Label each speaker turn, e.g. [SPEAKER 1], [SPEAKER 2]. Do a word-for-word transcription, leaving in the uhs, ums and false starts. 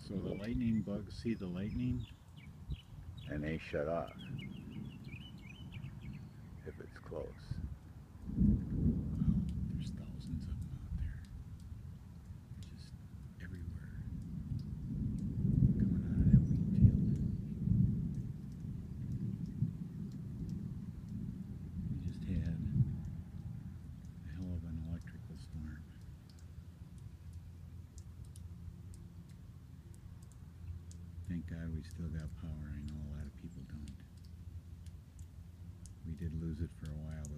[SPEAKER 1] So the lightning bugs see the lightning?
[SPEAKER 2] and they shut off if it's close.
[SPEAKER 1] Wow, there's thousands of them out there. Just everywhere. Coming out of that wheat field. We just had a hell of an electrical storm. Thank God we still got power. I know a lot of people don't. We did lose it for a while,